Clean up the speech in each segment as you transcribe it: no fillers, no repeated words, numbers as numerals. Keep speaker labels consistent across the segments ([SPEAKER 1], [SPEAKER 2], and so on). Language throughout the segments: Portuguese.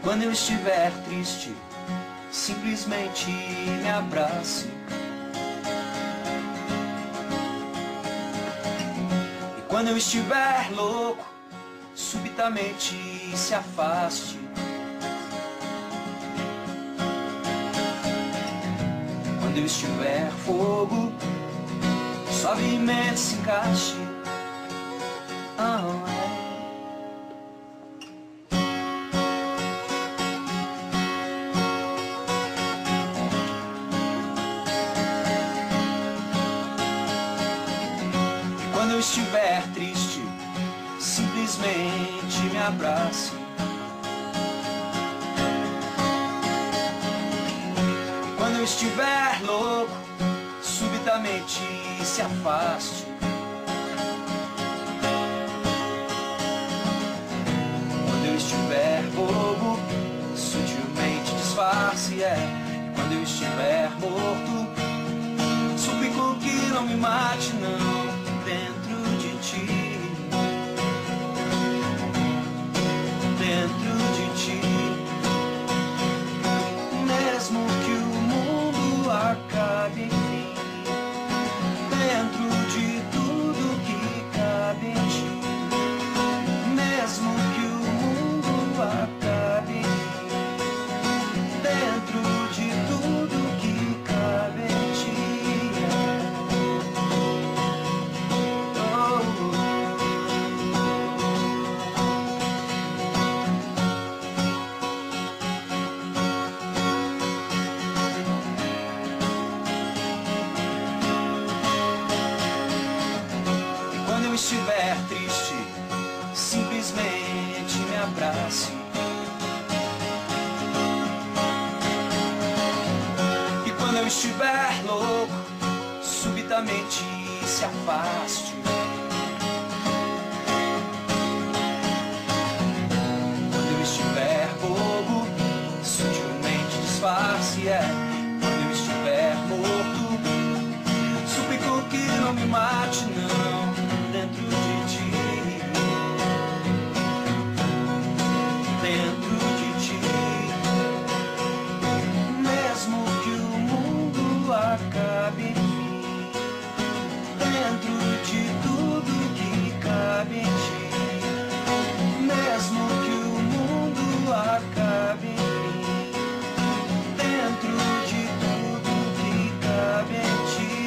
[SPEAKER 1] Quando eu estiver triste, simplesmente me abrace. E quando eu estiver louco, subitamente se afaste. Quando eu estiver fogo, suavemente se encaixe. Quando eu estiver triste, simplesmente me abrace. Quando eu estiver louco, subitamente se afaste. Quando eu estiver bobo, sutilmente disfarce. Quando eu estiver morto, suplico que não me mate, não, dentro de ti, dentro de ti. Mesmo que o mundo acabe, enfim, dentro de tudo que cabe em ti. Mesmo que o mundo acabe, enfim, dentro de tudo que cabe em ti. Quando eu estiver triste, simplesmente me abrace. E quando eu estiver louco, subitamente se afaste. Quando eu estiver bobo, sutilmente disfarce. Quando eu estiver morto, suplico que não me mate, não, dentro de ti, dentro de ti. Mesmo que o mundo acabe, enfim, dentro de tudo que cabe em ti. Mesmo que o mundo acabe, enfim, dentro de tudo que cabe em ti.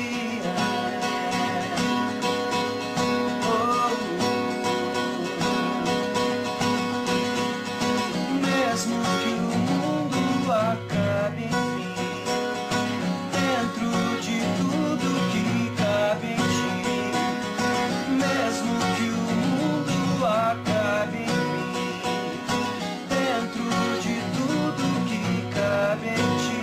[SPEAKER 1] Mesmo que o mundo acabe, enfim, dentro de tudo que cabe em ti. Mesmo que o mundo acabe, enfim, dentro de tudo que cabe em ti.